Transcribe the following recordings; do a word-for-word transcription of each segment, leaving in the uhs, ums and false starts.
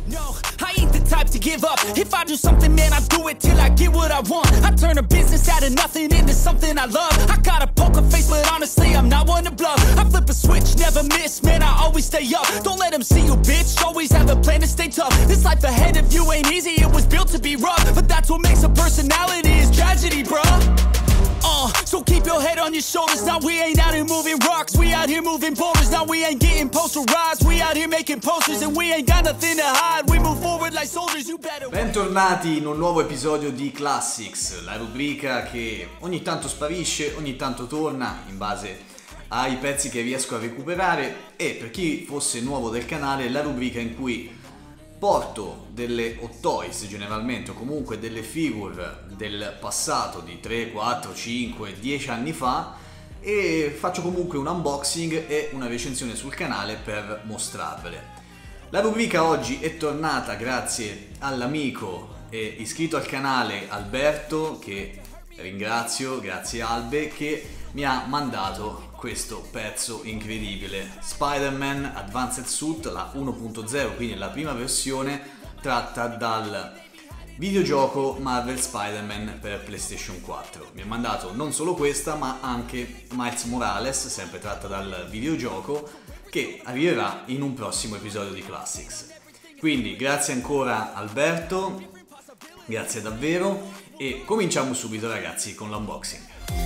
No, I ain't the type to give up. If I do something, man, I do it till I get what I want. I turn a business out of nothing into something I love. I got a poker face, but honestly, I'm not one to bluff. I flip a switch, never miss, man, I always stay up. Don't let them see you, bitch, always have a plan to stay tough. This life ahead of you ain't easy, it was built to be rough. But that's what makes a personality, is tragedy, bruh. Uh, so keep your head on your shoulders. Now we ain't out here moving rocks, we out here moving boulders. Now we ain't getting posterized, we out here making posters. And we ain't got nothing to hide, we move forward like soldiers, you better. Bentornati in un nuovo episodio di Classics, la rubrica che ogni tanto sparisce, ogni tanto torna in base ai pezzi che riesco a recuperare. E per chi fosse nuovo del canale, la rubrica in cui porto delle hot toys generalmente, o comunque delle figure del passato di tre, quattro, cinque, dieci anni fa, e faccio comunque un unboxing e una recensione sul canale per mostrarvele. La rubrica oggi è tornata grazie all'amico e iscritto al canale Alberto, che ringrazio, grazie Albe, che mi ha mandato questo pezzo incredibile, Spider-Man Advanced Suit, la uno punto zero, quindi la prima versione tratta dal videogioco Marvel Spider-Man per PlayStation quattro. Mi ha mandato non solo questa, ma anche Miles Morales, sempre tratta dal videogioco, che arriverà in un prossimo episodio di Classics. Quindi grazie ancora Alberto, grazie davvero, e cominciamo subito ragazzi con l'unboxing.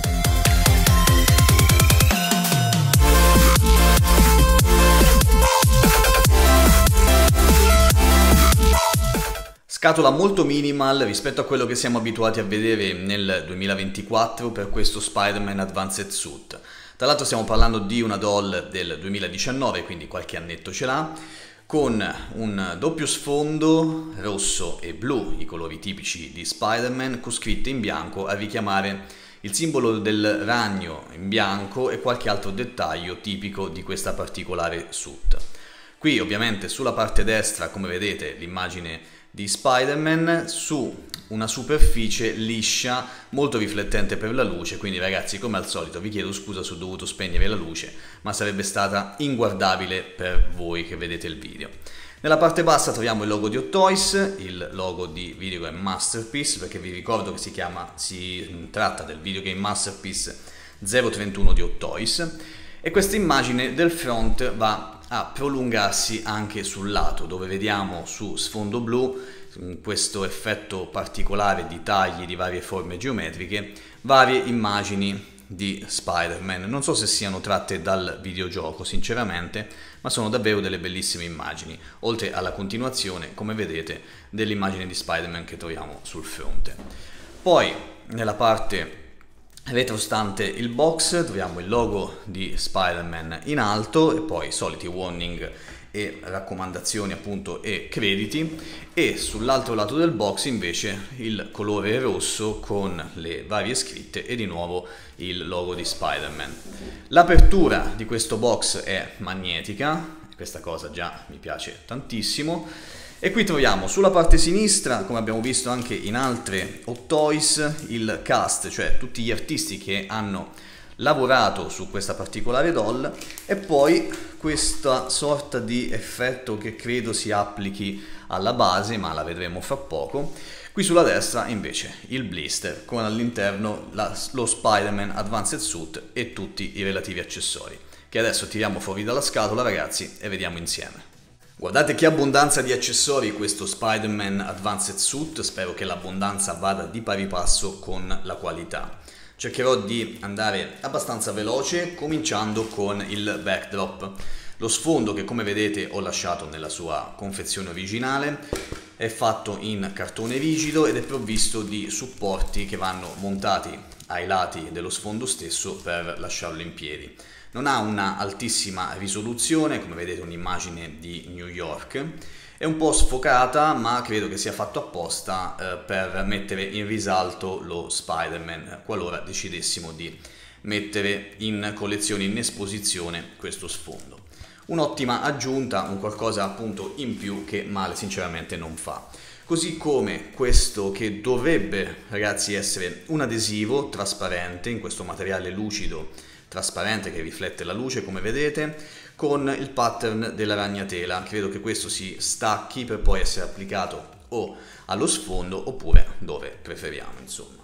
Scatola molto minimal rispetto a quello che siamo abituati a vedere nel duemilaventiquattro per questo Spider-Man Advanced Suit. Tra l'altro stiamo parlando di una doll del duemiladiciannove, quindi qualche annetto ce l'ha, con un doppio sfondo rosso e blu, i colori tipici di Spider-Man, con scritte in bianco a richiamare il simbolo del ragno in bianco e qualche altro dettaglio tipico di questa particolare suit. Qui ovviamente sulla parte destra, come vedete, l'immagine di Spider-Man su una superficie liscia, molto riflettente per la luce, quindi ragazzi, come al solito vi chiedo scusa se ho dovuto spegnere la luce, ma sarebbe stata inguardabile per voi che vedete il video. Nella parte bassa troviamo il logo di Hot Toys, il logo di Video Game Masterpiece, perché vi ricordo che si chiama, si tratta del Video Game Masterpiece zero trentuno di Hot Toys, e questa immagine del front va a prolungarsi anche sul lato, dove vediamo su sfondo blu questo effetto particolare di tagli di varie forme geometriche, varie immagini di Spider-Man. Non so se siano tratte dal videogioco sinceramente, ma sono davvero delle bellissime immagini, oltre alla continuazione, come vedete, dell'immagine di Spider-Man che troviamo sul fronte. Poi nella parte retrostante il box troviamo il logo di Spider-Man in alto e poi soliti warning e raccomandazioni appunto e crediti, e sull'altro lato del box invece il colore rosso con le varie scritte e di nuovo il logo di Spider-Man. L'apertura di questo box è magnetica, questa cosa già mi piace tantissimo. E qui troviamo sulla parte sinistra, come abbiamo visto anche in altre Hot Toys, il cast, cioè tutti gli artisti che hanno lavorato su questa particolare doll, e poi questa sorta di effetto che credo si applichi alla base, ma la vedremo fra poco. Qui sulla destra invece il blister con all'interno lo Spider-Man Advanced Suit e tutti i relativi accessori, che adesso tiriamo fuori dalla scatola ragazzi e vediamo insieme. Guardate che abbondanza di accessori questo Spider-Man Advanced Suit, spero che l'abbondanza vada di pari passo con la qualità. Cercherò di andare abbastanza veloce, cominciando con il backdrop. Lo sfondo, che come vedete ho lasciato nella sua confezione originale, è fatto in cartone rigido ed è provvisto di supporti che vanno montati ai lati dello sfondo stesso per lasciarlo in piedi. Non ha una altissima risoluzione, come vedete un'immagine di New York, è un po' sfocata, ma credo che sia fatto apposta eh, per mettere in risalto lo Spider-Man, qualora decidessimo di mettere in collezione, in esposizione questo sfondo. Un'ottima aggiunta, un qualcosa appunto in più che male sinceramente non fa. Così come questo che dovrebbe ragazzi essere un adesivo trasparente in questo materiale lucido trasparente che riflette la luce, come vedete, con il pattern della ragnatela. Credo che questo si stacchi per poi essere applicato o allo sfondo oppure dove preferiamo, insomma.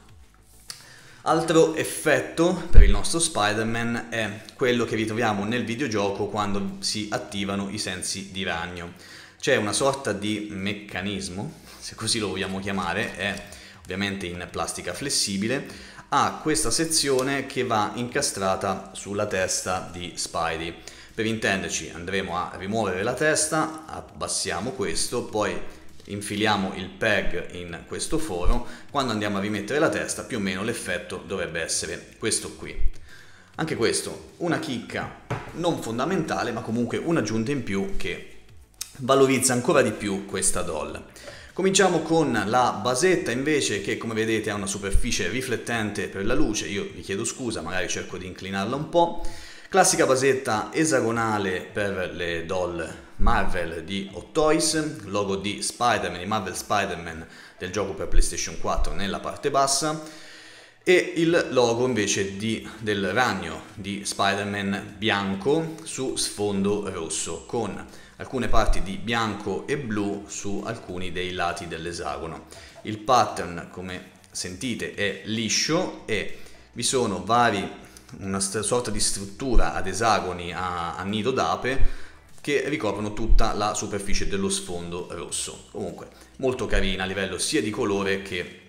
Altro effetto per il nostro Spider-Man è quello che ritroviamo nel videogioco quando si attivano i sensi di ragno. C'è una sorta di meccanismo, se così lo vogliamo chiamare, è ovviamente in plastica flessibile, ha questa sezione che va incastrata sulla testa di Spidey. Per intenderci, andremo a rimuovere la testa, abbassiamo questo, poi infiliamo il peg in questo foro. Quando andiamo a rimettere la testa, più o meno l'effetto dovrebbe essere questo qui. Anche questo, una chicca non fondamentale, ma comunque un'aggiunta in più che valorizza ancora di più questa doll. Cominciamo con la basetta invece, che come vedete ha una superficie riflettente per la luce. Io vi chiedo scusa, magari cerco di inclinarla un po'. Classica basetta esagonale per le doll Marvel di Hot Toys, logo di Spider-Man, di Marvel Spider-Man del gioco per PlayStation quattro nella parte bassa, e il logo invece di, del ragno di Spider-Man bianco su sfondo rosso, con alcune parti di bianco e blu su alcuni dei lati dell'esagono. Il pattern, come sentite, è liscio e vi sono vari una sorta di struttura ad esagoni a, a nido d'ape che ricoprono tutta la superficie dello sfondo rosso. Comunque molto carina a livello sia di colore che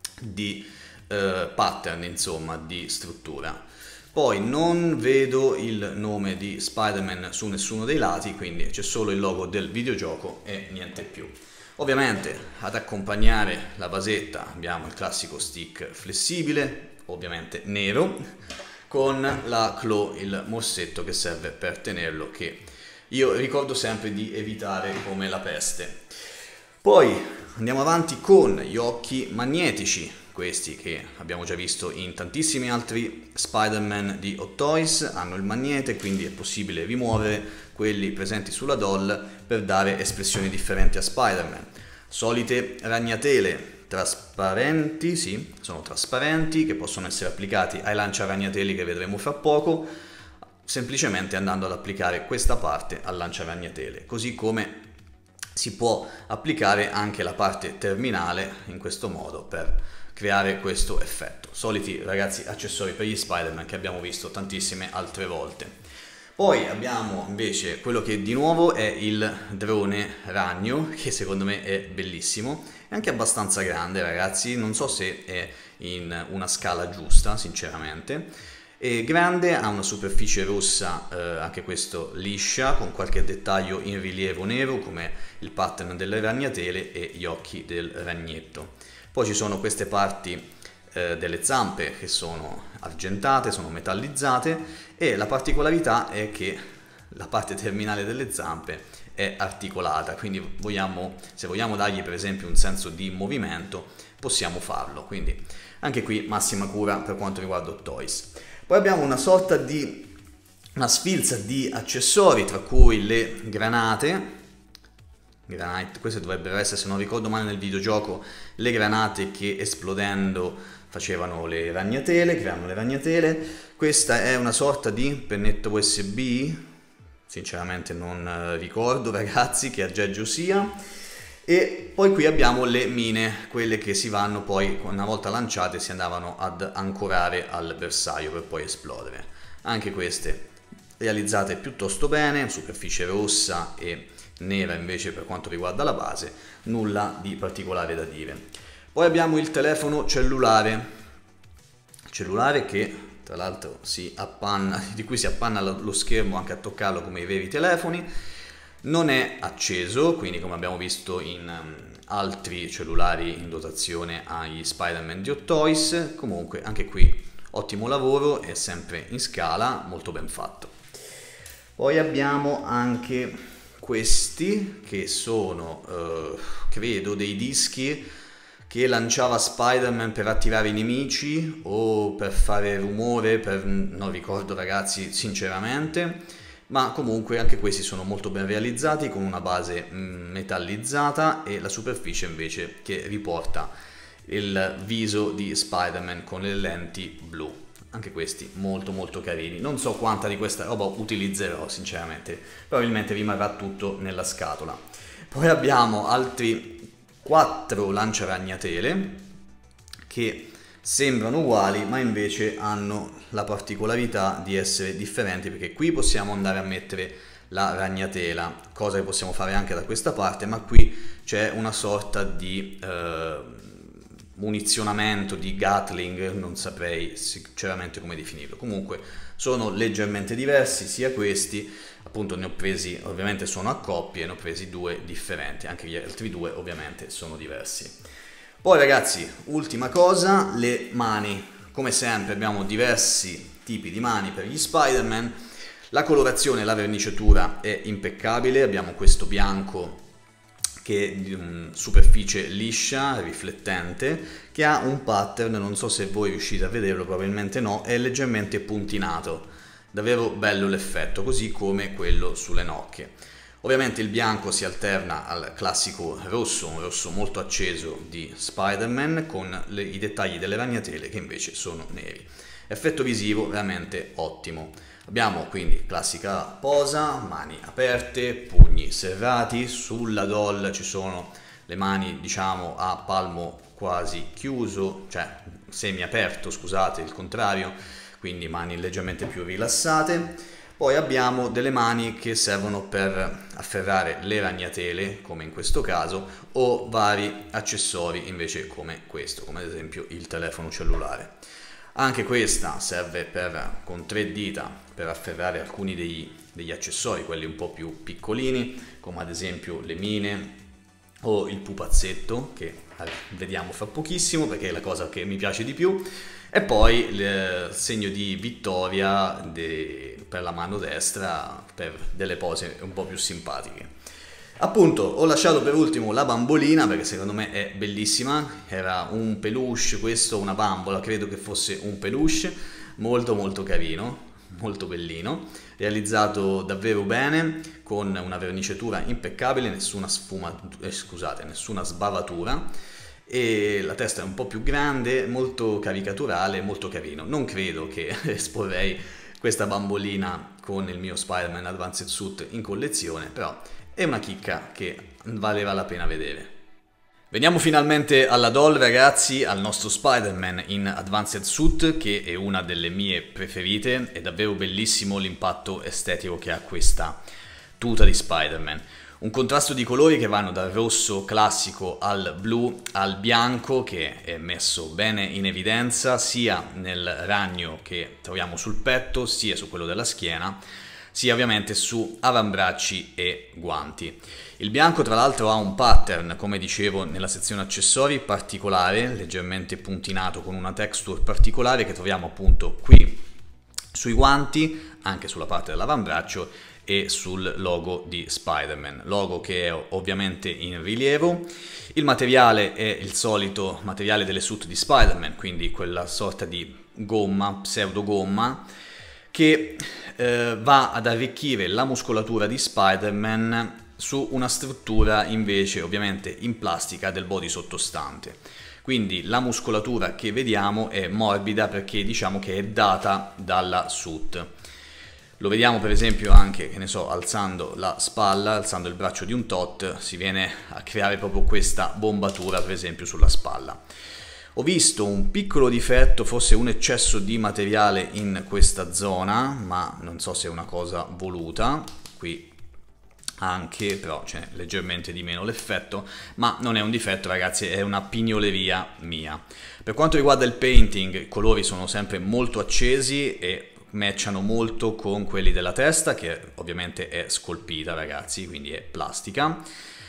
di eh, pattern, insomma, di struttura. Poi non vedo il nome di Spider-Man su nessuno dei lati, quindi c'è solo il logo del videogioco e niente più. Ovviamente ad accompagnare la basetta abbiamo il classico stick flessibile, ovviamente nero, con la claw, il morsetto che serve per tenerlo, che io ricordo sempre di evitare come la peste. Poi andiamo avanti con gli occhi magnetici, questi che abbiamo già visto in tantissimi altri Spider-Man di Hot Toys, hanno il magnete, quindi è possibile rimuovere quelli presenti sulla doll per dare espressioni differenti a Spider-Man. Solite ragnatele trasparenti, sì, sono trasparenti, che possono essere applicati ai lanciaragnateli che vedremo fra poco, semplicemente andando ad applicare questa parte al lanciaragnatele, così come si può applicare anche la parte terminale in questo modo per creare questo effetto. Soliti, ragazzi, accessori per gli Spider-Man che abbiamo visto tantissime altre volte. Poi abbiamo invece quello che di nuovo è il drone ragno, che secondo me è bellissimo, è anche abbastanza grande, ragazzi, non so se è in una scala giusta, sinceramente. È grande, ha una superficie rossa, eh, anche questo liscia, con qualche dettaglio in rilievo nero, come il pattern delle ragnatele e gli occhi del ragnetto. Poi ci sono queste parti eh, delle zampe che sono argentate, sono metallizzate, e la particolarità è che la parte terminale delle zampe è articolata, quindi vogliamo, se vogliamo dargli per esempio un senso di movimento, possiamo farlo. Quindi anche qui massima cura per quanto riguarda Hot Toys. Poi abbiamo una sorta di una sfilza di accessori, tra cui le granate. Granate, queste dovrebbero essere, se non ricordo male nel videogioco, le granate che esplodendo facevano le ragnatele, creavano le ragnatele. Questa è una sorta di pennetto U S B, sinceramente non ricordo, ragazzi, che aggeggio sia. E poi qui abbiamo le mine, quelle che si vanno poi, una volta lanciate, si andavano ad ancorare al bersaglio per poi esplodere. Anche queste realizzate piuttosto bene, superficie rossa e nera invece per quanto riguarda la base, nulla di particolare da dire. Poi abbiamo il telefono cellulare, cellulare che tra l'altro si appanna, di cui si appanna lo schermo anche a toccarlo come i veri telefoni. Non è acceso, quindi come abbiamo visto in um, altri cellulari in dotazione agli Spider-Man di Hot Toys. Comunque anche qui ottimo lavoro, è sempre in scala, molto ben fatto. Poi abbiamo anche questi che sono, eh, credo, dei dischi che lanciava Spider-Man per attirare i nemici o per fare rumore, per... non ricordo, ragazzi, sinceramente. Ma comunque anche questi sono molto ben realizzati, con una base metallizzata e la superficie invece che riporta il viso di Spider-Man con le lenti blu. anche questi molto molto carini. Non so quanta di questa roba utilizzerò sinceramente, probabilmente rimarrà tutto nella scatola. Poi abbiamo altri quattro lanciaragnatele che sembrano uguali ma invece hanno la particolarità di essere differenti, perché qui possiamo andare a mettere la ragnatela, cosa che possiamo fare anche da questa parte, ma qui c'è una sorta di eh, munizionamento, di Gatling, non saprei sinceramente come definirlo. Comunque sono leggermente diversi sia questi, appunto ne ho presi, ovviamente sono a coppie, ne ho presi due differenti, anche gli altri due ovviamente sono diversi. Poi ragazzi, ultima cosa, le mani. Come sempre abbiamo diversi tipi di mani per gli Spider-Man. La colorazione e la verniciatura è impeccabile, abbiamo questo bianco che è di una superficie liscia, riflettente, che ha un pattern, non so se voi riuscite a vederlo, probabilmente no, è leggermente puntinato, davvero bello l'effetto, così come quello sulle nocche. Ovviamente il bianco si alterna al classico rosso, un rosso molto acceso di Spider-Man, con le, i dettagli delle ragnatele che invece sono neri. Effetto visivo veramente ottimo. Abbiamo quindi classica posa, mani aperte, pugni serrati, sulla doll ci sono le mani diciamo a palmo quasi chiuso, cioè semi aperto, scusate, il contrario, quindi mani leggermente più rilassate. Poi abbiamo delle mani che servono per afferrare le ragnatele, come in questo caso, o vari accessori invece come questo, come ad esempio il telefono cellulare. Anche questa serve per, con tre dita per afferrare alcuni degli, degli accessori, quelli un po' più piccolini, come ad esempio le mine o il pupazzetto, che vediamo fra pochissimo perché è la cosa che mi piace di più. E poi il segno di vittoria de, per la mano destra, per delle pose un po' più simpatiche. Appunto, ho lasciato per ultimo la bambolina perché secondo me è bellissima. Era un peluche, questo una bambola, credo che fosse un peluche, molto molto carino, molto bellino, realizzato davvero bene, con una verniciatura impeccabile, nessuna sfuma, eh, scusate, nessuna sbavatura, e la testa è un po' più grande, molto caricaturale, molto carino. Non credo che esporrei questa bambolina con il mio Spider-Man Advanced Suit in collezione, però è una chicca che valeva la pena vedere. Veniamo finalmente alla doll ragazzi, al nostro Spider-Man in Advanced Suit, che è una delle mie preferite. È davvero bellissimo l'impatto estetico che ha questa tuta di Spider-Man. Un contrasto di colori che vanno dal rosso classico al blu al bianco, che è messo bene in evidenza sia nel ragno che troviamo sul petto, sia su quello della schiena, sia ovviamente su avambracci e guanti. Il bianco tra l'altro ha un pattern, come dicevo nella sezione accessori, particolare, leggermente puntinato con una texture particolare che troviamo appunto qui sui guanti, anche sulla parte dell'avambraccio e sul logo di Spider-Man, logo che è ovviamente in rilievo. Il materiale è il solito materiale delle suit di Spider-Man, quindi quella sorta di gomma, pseudo gomma, che eh, va ad arricchire la muscolatura di Spider-Man su una struttura invece ovviamente in plastica del body sottostante. Quindi la muscolatura che vediamo è morbida perché diciamo che è data dalla suit. Lo vediamo per esempio anche, che ne so, alzando la spalla, alzando il braccio di un tot, si viene a creare proprio questa bombatura per esempio sulla spalla. Ho visto un piccolo difetto, forse un eccesso di materiale in questa zona, ma non so se è una cosa voluta, qui anche, però c'è leggermente di meno l'effetto, ma non è un difetto ragazzi, è una pignoleria mia. Per quanto riguarda il painting, i colori sono sempre molto accesi e matchano molto con quelli della testa, che ovviamente è scolpita ragazzi, quindi è plastica.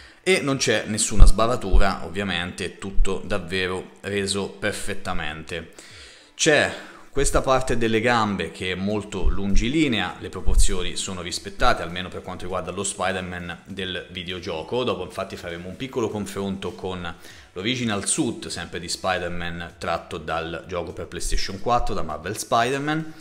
E non c'è nessuna sbavatura, ovviamente tutto davvero reso perfettamente. C'è questa parte delle gambe che è molto lungilinea, le proporzioni sono rispettate, almeno per quanto riguarda lo Spider-Man del videogioco. Dopo infatti faremo un piccolo confronto con l'original suit, sempre di Spider-Man tratto dal gioco per PlayStation quattro, da Marvel Spider-Man.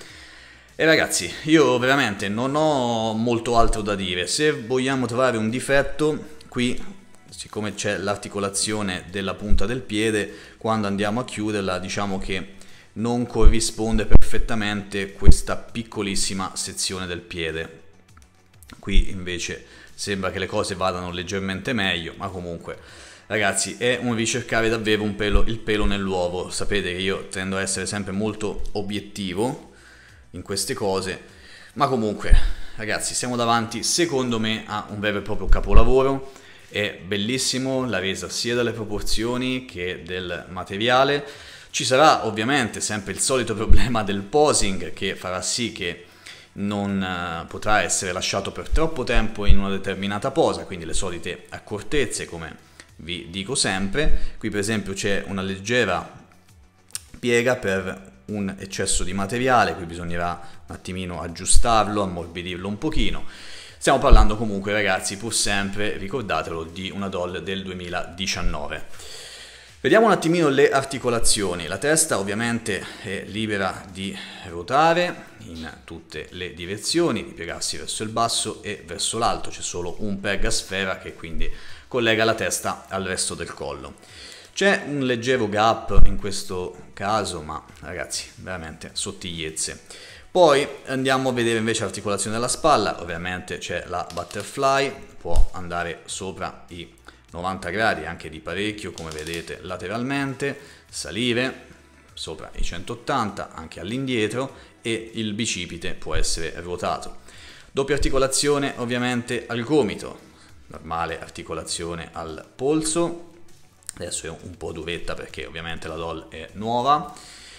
E ragazzi, io veramente non ho molto altro da dire. Se vogliamo trovare un difetto, qui, siccome c'è l'articolazione della punta del piede, quando andiamo a chiuderla, diciamo che non corrisponde perfettamente questa piccolissima sezione del piede. Qui invece sembra che le cose vadano leggermente meglio, ma comunque ragazzi è un ricercare davvero un pelo, il pelo nell'uovo. Sapete che io tendo a essere sempre molto obiettivo in queste cose, ma comunque ragazzi siamo davanti secondo me a un vero e proprio capolavoro. È bellissimo la resa sia delle proporzioni che del materiale. Ci sarà ovviamente sempre il solito problema del posing che farà sì che non uh, potrà essere lasciato per troppo tempo in una determinata posa, quindi le solite accortezze come vi dico sempre. Qui per esempio c'è una leggera piega per un eccesso di materiale, qui bisognerà un attimino aggiustarlo, ammorbidirlo un pochino. Stiamo parlando comunque ragazzi, pur sempre, ricordatelo, di una doll del duemiladiciannove. Vediamo un attimino le articolazioni. La testa ovviamente è libera di ruotare in tutte le direzioni, di piegarsi verso il basso e verso l'alto. C'è solo un peg a sfera che quindi collega la testa al resto del collo. C'è un leggero gap in questo caso, ma ragazzi veramente sottigliezze. Poi andiamo a vedere invece l'articolazione della spalla. Ovviamente c'è la butterfly, può andare sopra i novanta gradi, anche di parecchio, come vedete lateralmente, salire sopra i centottanta anche all'indietro, e il bicipite può essere ruotato. Doppia articolazione ovviamente al gomito, normale articolazione al polso, adesso è un po' duretta perché ovviamente la doll è nuova.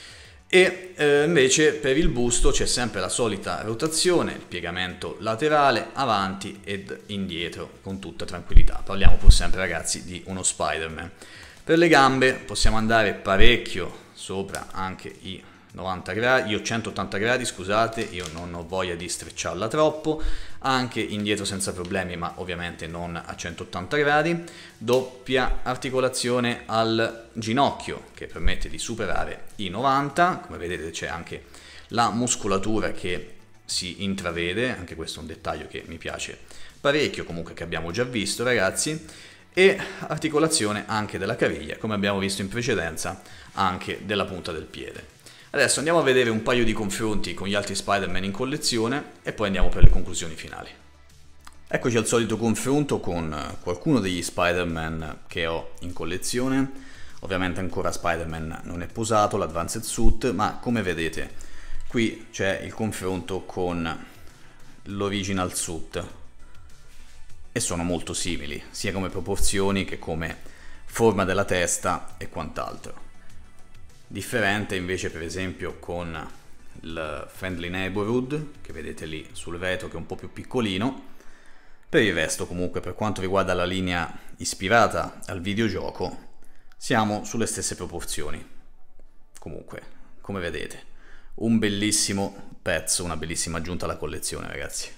E eh, invece per il busto c'è sempre la solita rotazione, il piegamento laterale, avanti ed indietro con tutta tranquillità. Parliamo pur sempre ragazzi di uno Spider-Man. Per le gambe possiamo andare parecchio sopra anche i novanta gradi, io centottanta gradi scusate, io non ho voglia di strecciarla troppo, anche indietro senza problemi, ma ovviamente non a centottanta gradi. Doppia articolazione al ginocchio che permette di superare i novanta, come vedete c'è anche la muscolatura che si intravede, anche questo è un dettaglio che mi piace parecchio, comunque che abbiamo già visto ragazzi, e articolazione anche della caviglia, come abbiamo visto in precedenza, anche della punta del piede. Adesso andiamo a vedere un paio di confronti con gli altri Spider-Man in collezione e poi andiamo per le conclusioni finali. Eccoci al solito confronto con qualcuno degli Spider-Man che ho in collezione. Ovviamente ancora Spider-Man non è posato, l'Advanced Suit, ma come vedete qui c'è il confronto con l'Original Suit e sono molto simili, sia come proporzioni che come forma della testa e quant'altro. Differente invece per esempio con il Friendly Neighborhood, che vedete lì sul retro che è un po' più piccolino. Per il resto comunque, per quanto riguarda la linea ispirata al videogioco, siamo sulle stesse proporzioni. Comunque, come vedete, un bellissimo pezzo, una bellissima aggiunta alla collezione ragazzi.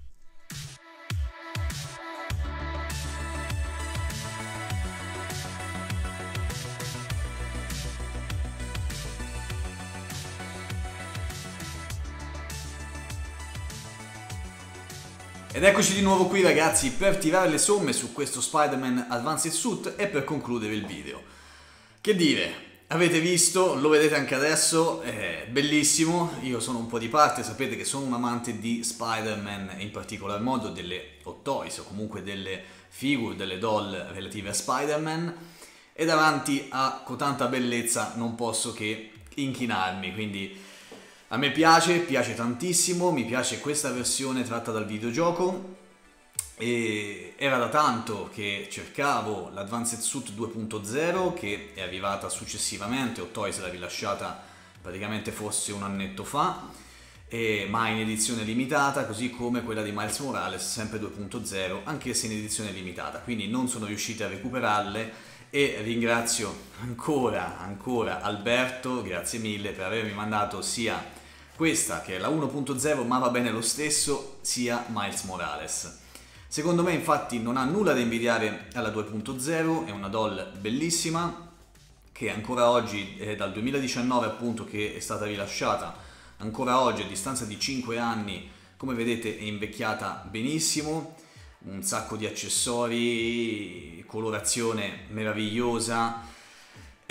Ed eccoci di nuovo qui ragazzi per tirare le somme su questo Spider-Man Advanced Suit e per concludere il video. Che dire, avete visto, lo vedete anche adesso, è bellissimo. Io sono un po' di parte, sapete che sono un amante di Spider-Man e in particolar modo delle Hot Toys o comunque delle figure, delle doll relative a Spider-Man, e davanti a cotanta bellezza non posso che inchinarmi, quindi a me piace, piace tantissimo, mi piace questa versione tratta dal videogioco e era da tanto che cercavo l'Advanced Suit due punto zero che è arrivata successivamente, Hot Toys l'ha rilasciata praticamente forse un annetto fa, e, ma in edizione limitata, così come quella di Miles Morales, sempre due punto zero, anche se in edizione limitata, quindi non sono riusciti a recuperarle. E ringrazio ancora, ancora Alberto, grazie mille per avermi mandato sia questa che è la uno punto zero, ma va bene lo stesso, sia Miles Morales. Secondo me infatti non ha nulla da invidiare alla due punto zero, è una doll bellissima che ancora oggi, è dal duemiladiciannove appunto che è stata rilasciata, ancora oggi a distanza di cinque anni, come vedete è invecchiata benissimo, un sacco di accessori, colorazione meravigliosa.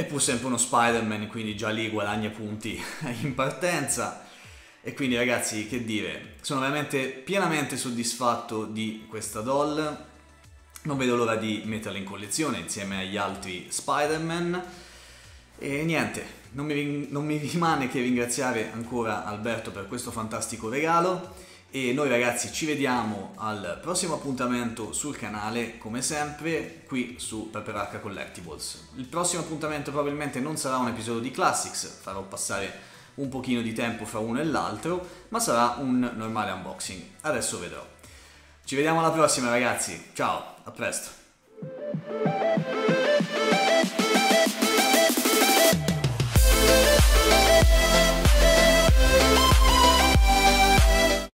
è pur sempre uno Spider-Man, quindi già lì guadagna punti in partenza. E quindi ragazzi, che dire, sono veramente pienamente soddisfatto di questa doll, non vedo l'ora di metterla in collezione insieme agli altri Spider-Man. E niente, non mi, non mi rimane che ringraziare ancora Alberto per questo fantastico regalo. E noi ragazzi ci vediamo al prossimo appuntamento sul canale, come sempre, qui su Peperarca Collectibles. Il prossimo appuntamento probabilmente non sarà un episodio di Classics, farò passare un pochino di tempo fra uno e l'altro, ma sarà un normale unboxing. Adesso vedrò. Ci vediamo alla prossima ragazzi, ciao, a presto!